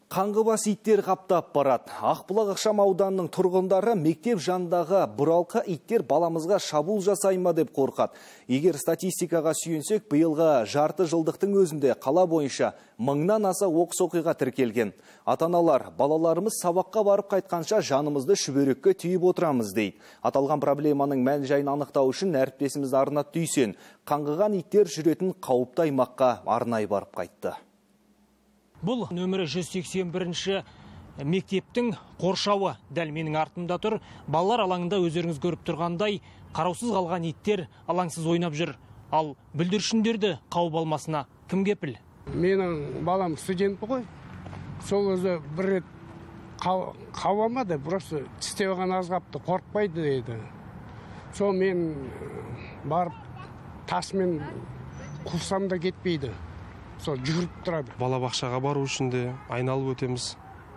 Қаңғыбас иттер қаптап барады. Ақбұлақ ықшам ауданының тұрғындары мектеп жанындағы бұралқы иттер баламызға шабуыл жасай ма деп қорқады. Егер статистикаға сүйенсек, биылғы жарты жылдықтың өзінде қала бойынша 1000-нан аса оқыс оқиға тіркелген. Ата-аналар, балаларымыз сабаққа барып қайтқанша жанымызды шүберекке түйіп отырамыз дейді. Аталған проблеманың мән-жайын анықтау үшін әріптесіміз Арнат Дүйсен қаңғыған иттер жүретін қауіпті аймаққа арнайы барып қайтты. Бұл нөмірі 181-ші мектептің қоршауы дәл менің артымда тұр. Балалар алаңында өздеріңіз көріп тұрғандай, қараусыз қалған иттер алаңсыз ойнап жүр. Ал бүлдіршіндерді қауіп алмасына кім кепіл? Менің балам студент ғой. Сол өзі бір рет қауамады, просто тістеуған азғапты, қорқпайды дейді. Сол мен барып тасмен қусам да кетпейді. Сол жүріп тұрады. Балабақшаға бару үшін де айналып өтеміз.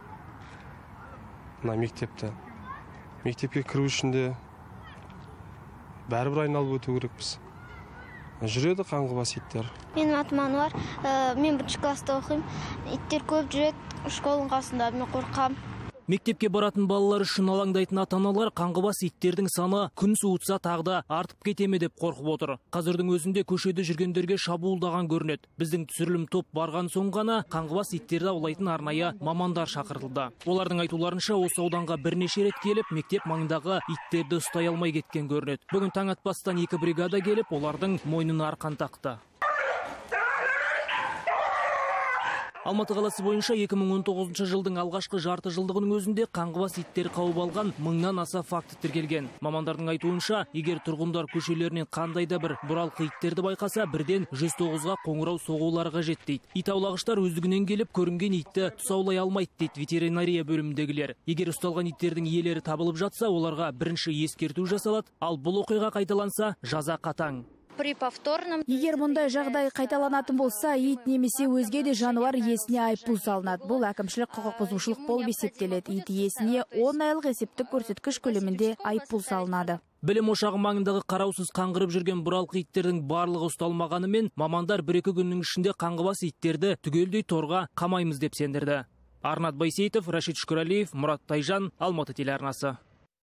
Мына мектепті. Мектепке кіру үшін де бәрібір айналып өту керекпіз. Жүреді қаңғыбас иттер. Менің атым Ануар. Мен 1-ші класста оқимын. Иттер көп жүреді. Школаның қасында мен қорқам. Мектепке баратын балалар үшін алаңдайтын ата-аналар қаңғыбас иттердің саны күн суытса тағда артып кетеме деп қорқып отыр. Қазірдің өзінде көшеде жүргендерге шабуылдаған көрінеді. Біздің түсірілім топ барған соң ғана қаңғыбас иттерді аулайтын арнайы мамандар шақыртылды. Олардың айтуларынша осы ауданға бірнеше рет келіп, мектеп маңындағы иттерді ұстай алмай кеткен көрінеді. Бүгін таң атпастан 2 бригада келіп, олардың мойнына арқан тақты. Алматы қаласы бойынша 2019 жылдың алғашқы жарты жылдығының өзінде қаңғыбас иттер қауіп алған 1000-нан аса факті тіркелген. Мамандардың айтуынша, егер тұрғындар көшелерінен қандай да бір бұралқы иттерді байқаса, бірден 109-ға қоңырау соғулары қажет дейді. Ит аулағыштар өздігінен келіп, көрінген итті тұсаулай алмайды дейді ветеринария бөліміндегілер. Егер ұсталған иттердің иелері табылып жатса, оларға бірінші ескерту жасалады, ал бұл оқиға қайталанса, жаза қатаң. Егер мұндай жағдай қайталанатын болса, ит немесе өзге де жануар иесіне айыппұл салынады. Бұл әкімшілік құқық бұзушылық болып есептеледі. Ит иесіне 10 айлық есептік көрсеткіш көлемінде айыппұл салынады. Білім ошағы маңындағы қараусыз қаңғырып жүрген бұралқы иттердің барлығы ұсталмағанымен, мамандар 1-2 күннің ішінде қаңғыбас иттерді түгелдей торға қамаймыз деп сендірді. Арнат Байсейтов, Рашид Шүкірәлиев, Мұрат Тайжан, Алматы телеарнасы.